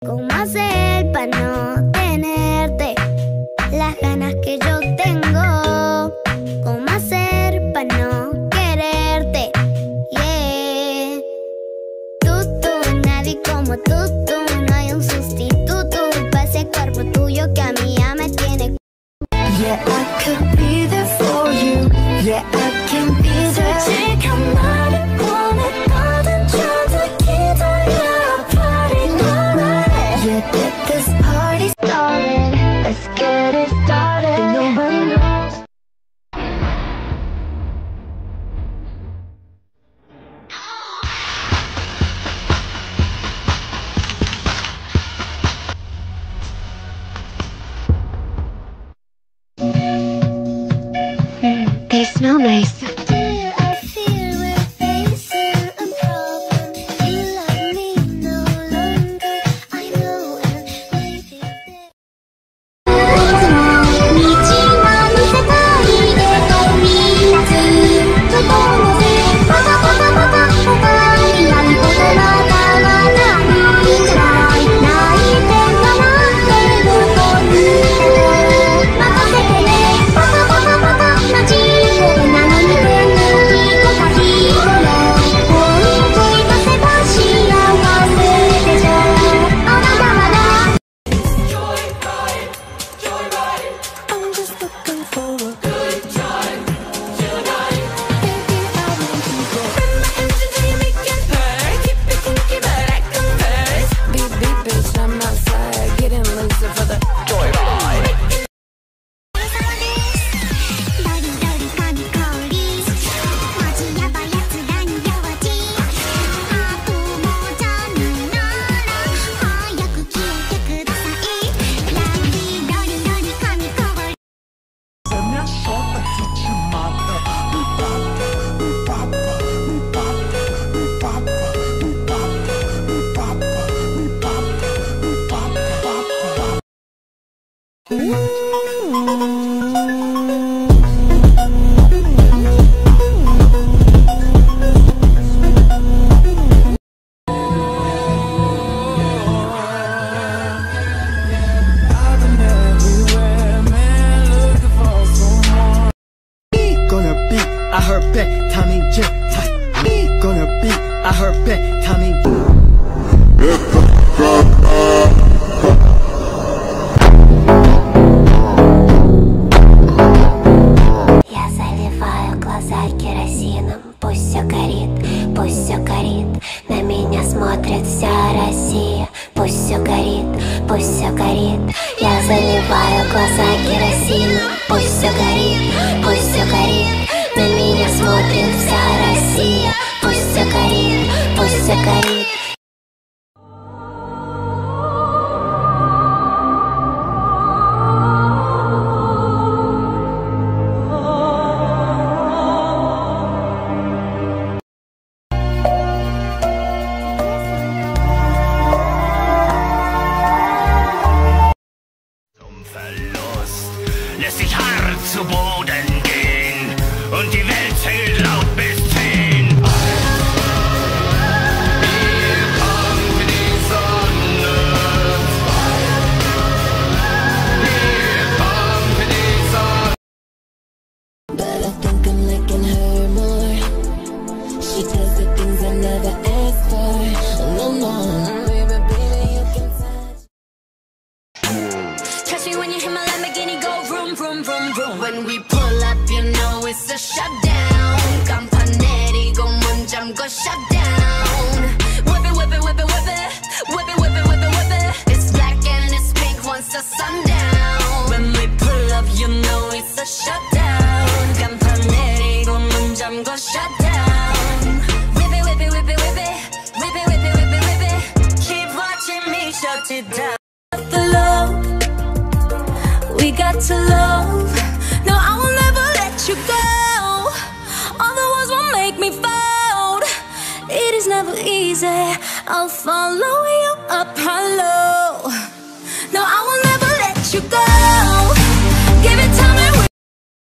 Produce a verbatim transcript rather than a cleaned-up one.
¿Cómo hacer para no tenerte las ganas que yo tengo? ¿Cómo hacer para no quererte? Yeah. Tú, tú, nadie como tú, tú. No hay un sustituto para ese cuerpo tuyo que a mí ya me tiene. Yeah, I could be there for you. Yeah, I can be there. 솔직한 말을 원했거든. 저도 기다려. Party night. Yeah, get this party started. Let's get it started. Nobody knows. Mm, they smell nice. I heard back, timing jet tight. Me gonna be, I heard back, timing. Я заливаю глаза керосином. Пусть все горит, пусть все горит. На меня смотрит вся Россия. Пусть все горит, пусть все горит. Я заливаю глаза керосином. Пусть все горит, пусть все горит. На меня смотрит вся Россия. Пусть все горит, пусть все горит. Zum Verlust lässt sich hart zu Boden gehen und die Welt zählt laut bis zehn. Hier kommt die Sonne. Hier kommt die Sonne. But I think I'm liking her more. She does the things I never asked for. No, no, baby, baby, you can touch. Catch me when you hit my Lamborghini, go vroom, vroom, vroom, vroom. When we pull up, you know it's a shutdown. Campanerigo, munjamgo, shutdown. Whip it, whip it, whip it, whip it. Whip it, whip it, whip it, whip it. It's black and it's pink once the sun down. When we pull up, you know it's a shutdown. Campanerigo, munjamgo, shutdown. Whip it, whip it, whip it, whip it. Whip it, whip it, whip it, whip it. Keep watching me shut it down. The love we got to love. No, I will never let you go. All the words won't make me fold. It is never easy. I'll follow you up high low. No, I will never let you go.